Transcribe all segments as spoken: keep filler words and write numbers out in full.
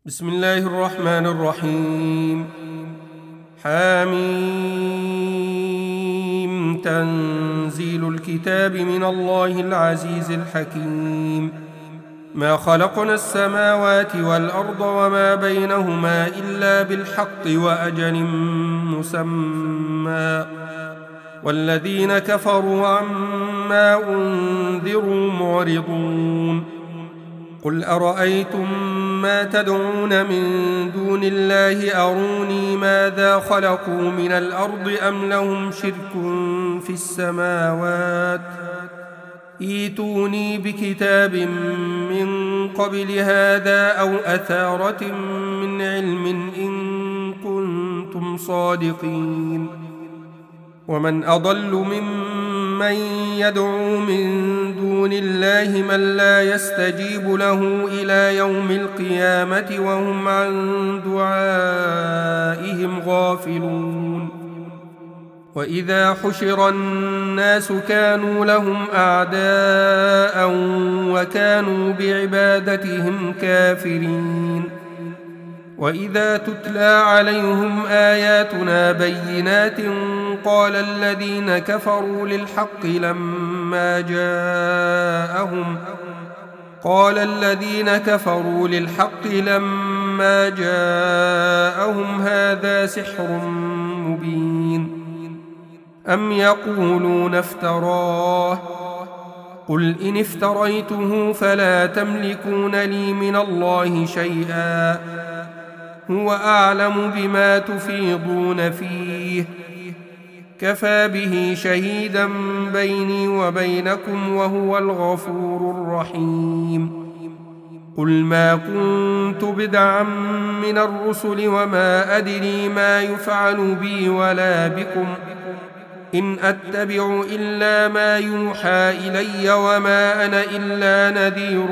بسم الله الرحمن الرحيم. حميم. تنزيل الكتاب من الله العزيز الحكيم. ما خلقنا السماوات والأرض وما بينهما إلا بالحق وأجل مسمى، والذين كفروا عما أنذروا معرضون. قل أرأيتم ما تدعون من دون الله أروني ماذا خلقوا من الأرض أم لهم شرك في السماوات؟ ائتوني بكتاب من قبل هذا أو أثارة من علم إن كنتم صادقين. ومن أضل ممن يدعو من دون الله من لا يستجيب له إلى يوم القيامة وهم عن دعائهم غافلون. وإذا حشر الناس كانوا لهم أعداء وكانوا بعبادتهم كافرين. وإذا تتلى عليهم آياتنا بينات قال الذين كفروا للحق لما جاءهم قال الذين كفروا للحق لما جاءهم هذا سحر مبين. أم يقولون افتراه؟ قل إن افتريته فلا تملكون لي من الله شيئا، هو أعلم بما تفيضون فيه، كفى به شهيدا بيني وبينكم وهو الغفور الرحيم. قل ما كنت بدعا من الرسل وما أدري ما يفعل بي ولا بكم، إن أتبع إلا ما يوحى إلي وما أنا إلا نذير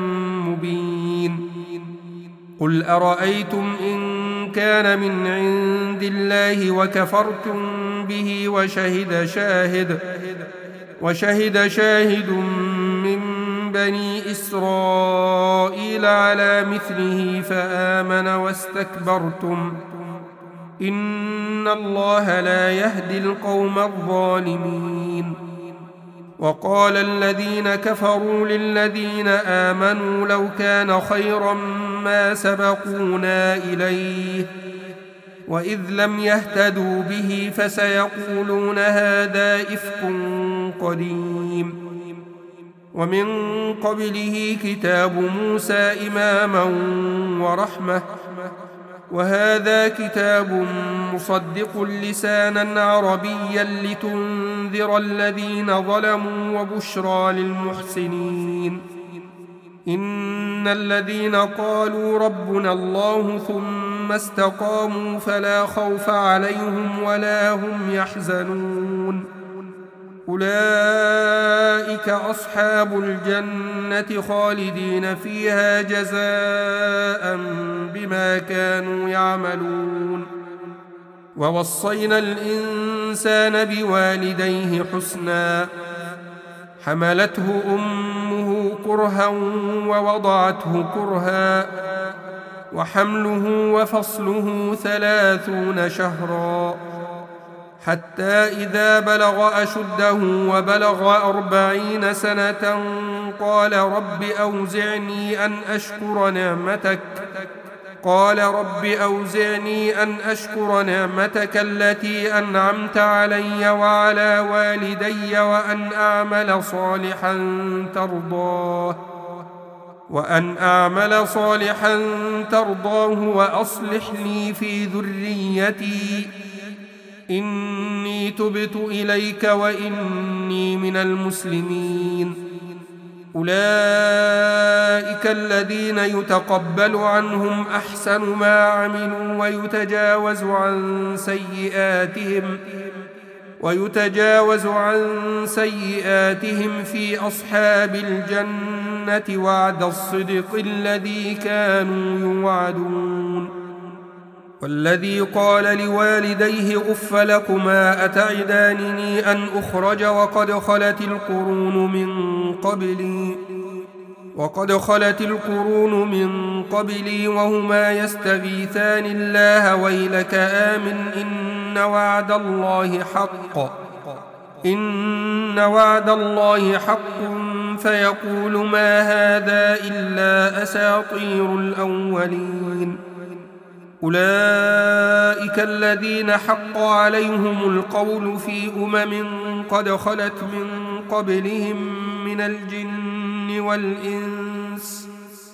مبين. قل أرأيتم إن كان من عند الله وكفرتم به وشهد شاهد وشهد شاهد من بني إسرائيل على مثله فآمن واستكبرتم، إن الله لا يهدي القوم الظالمين. وقال الذين كفروا للذين آمنوا لو كان خيرا ما سبقونا إليه، وإذ لم يهتدوا به فسيقولون هذا إفك قديم. ومن قبله كتاب موسى إماما ورحمة، وهذا كتاب مصدق لسانا عربيا لتنذر الذين ظلموا وبشرى للمحسنين. إن الذين قالوا ربنا الله ثم استقاموا فلا خوف عليهم ولا هم يحزنون، أولئك أصحاب الجنة خالدين فيها جزاء بما كانوا يعملون. ووصينا الإنسان بوالديه حسنا، حملته أمه كرها ووضعته كرها، وحمله وفصله ثلاثون شهرا، حتى إذا بلغ أشده وبلغ أربعين سنة قال رب أوزعني أن أشكر نعمتك قال رب أوزعني أن أشكر نعمتك التي أنعمت علي وعلى والدي وأن أعمل صالحا ترضاه وأن أعمل صالحا ترضاه وأصلح لي في ذريتي إني تبت إليك وإني من المسلمين. أولئك الذين يتقبل عنهم أحسن ما عملوا ويتجاوز عن سيئاتهم ويتجاوز عن سيئاتهم في أصحاب الجنة وعد الصدق الذي كانوا يوعدون. والذي قال لوالديه أف لكما أتعدانني أن أخرج وقد خلت القرون من قبلي وقد خلت القرون من قبلي وهما يستغيثان الله ويلك آمن إن وعد الله حق إن وعد الله حق فيقول ما هذا إلا أساطير الأولين. أولئك الذين حق عليهم القول في أمم قد خلت من قبلهم من الجن والإنس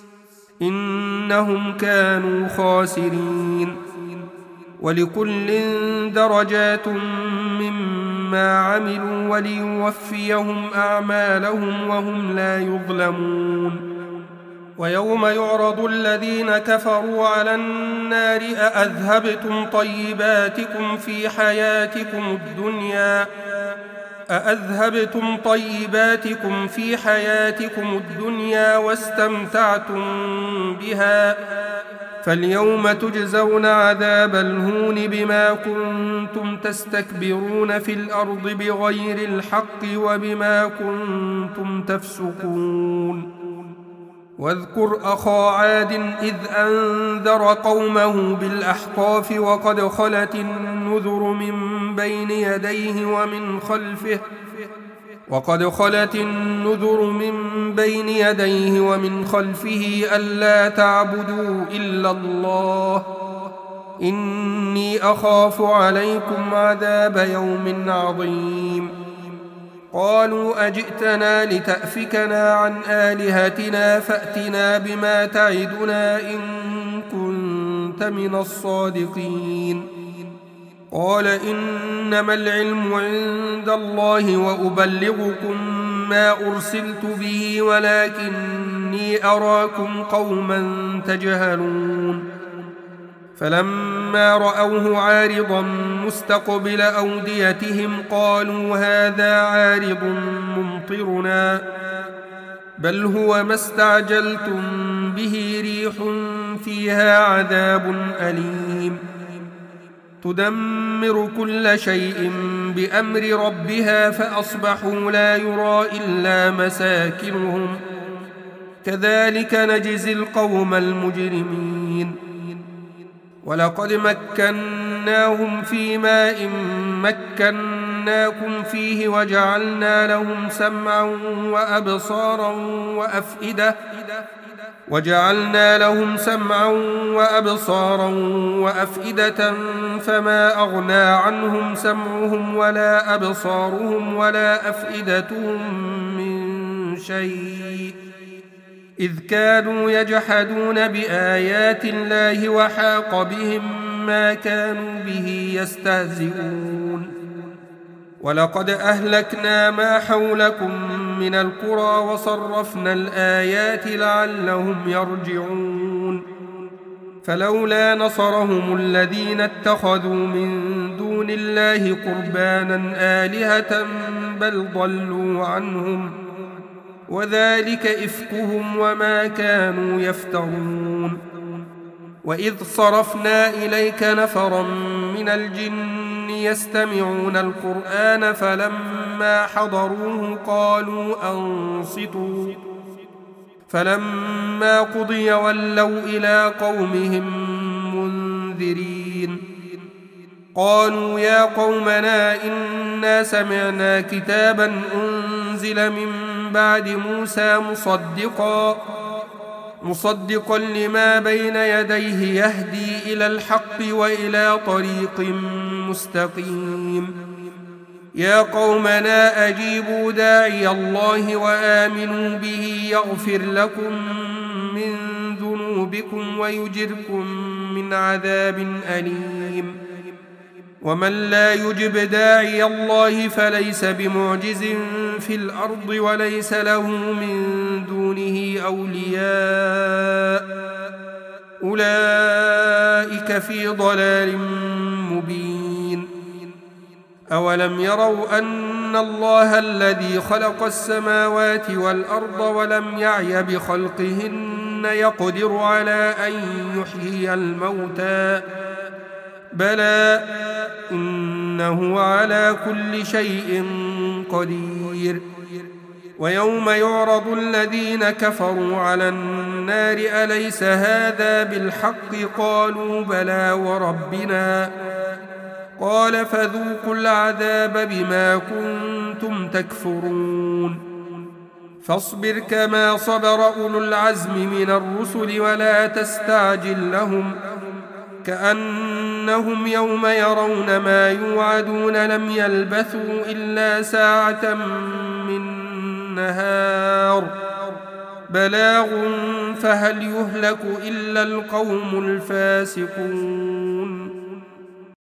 إنهم كانوا خاسرين. ولكل درجات مما عملوا وليوفيهم أعمالهم وهم لا يظلمون. ويوم يعرض الذين كفروا على النار أأذهبتم طيباتكم في حياتكم الدنيا أأذهبتم طيباتكم في حياتكم الدنيا واستمتعتم بها فاليوم تجزون عذاب الهون بما كنتم تستكبرون في الأرض بغير الحق وبما كنتم تفسقون. واذكر أخا عاد إذ أنذر قومه بالأحقاف وقد خلت النذر من بين يديه ومن خلفه وقد خلت النذر من بين يديه ومن خلفه ألا تعبدوا إلا الله إني أخاف عليكم عذاب يوم عظيم. قالوا أجئتنا لتأفكنا عن آلهتنا فأتنا بما تعدنا إن كنت من الصادقين. قال إنما العلم عند الله وأبلغكم ما أرسلت به ولكني أراكم قوما تجهلون. فلما رأوه عارضا مستقبل أوديتهم قالوا هذا عارض ممطرنا بل هو ما استعجلتم به ريح فيها عذاب أليم تدمر كل شيء بأمر ربها فأصبحوا لا يرى إلا مساكنهم كذلك نجزي القوم المجرمين. ولقد مكناهم في ماء مكناكم فيه وجعلنا لهم سمعا وأبصارا وأفئدة وجعلنا لهم سمعا وأبصارا وأفئدة فما أغنى عنهم سمعهم ولا أبصارهم ولا أفئدتهم من شيء إذ كانوا يجحدون بآيات الله وحاق بهم ما كانوا به يستهزئون. ولقد أهلكنا ما حولكم من القرى وصرفنا الآيات لعلهم يرجعون. فلولا نصرهم الذين اتخذوا من دون الله قربانا آلهة بل ضلوا عنهم وذلك إفكهم وما كانوا يفترون. وإذ صرفنا إليك نفرا من الجن يستمعون القرآن فلما حضروه قالوا أنصتوا فلما قضي ولوا إلى قومهم منذرين. قالوا يا قومنا إنا سمعنا كتابا أنزل من بعد موسى مصدقا مصدقا لما بين يديه يهدي إلى الحق وإلى طريق مستقيم. يا قومنا أجيبوا داعي الله وآمنوا به يغفر لكم من ذنوبكم ويجركم من عذاب أليم. ومن لا يجب داعي الله فليس بمعجز في الأرض وليس له من دونه أولياء أولئك في ضلال مبين. أولم يروا أن الله الذي خلق السماوات والأرض ولم يعي بخلقهن يقدر على أن يحيي الموتى بلى إنه على كل شيء قدير. ويوم يعرض الذين كفروا على النار أليس هذا بالحق قالوا بلى وربنا قال فذوقوا العذاب بما كنتم تكفرون فاصبر كما صبر أولو العزم من الرسل ولا تستعجل لهم كأنهم يوم يرون ما يوعدون لم يلبثوا إلا ساعة من نهار بلاغ فهل يهلك إلا القوم الفاسقون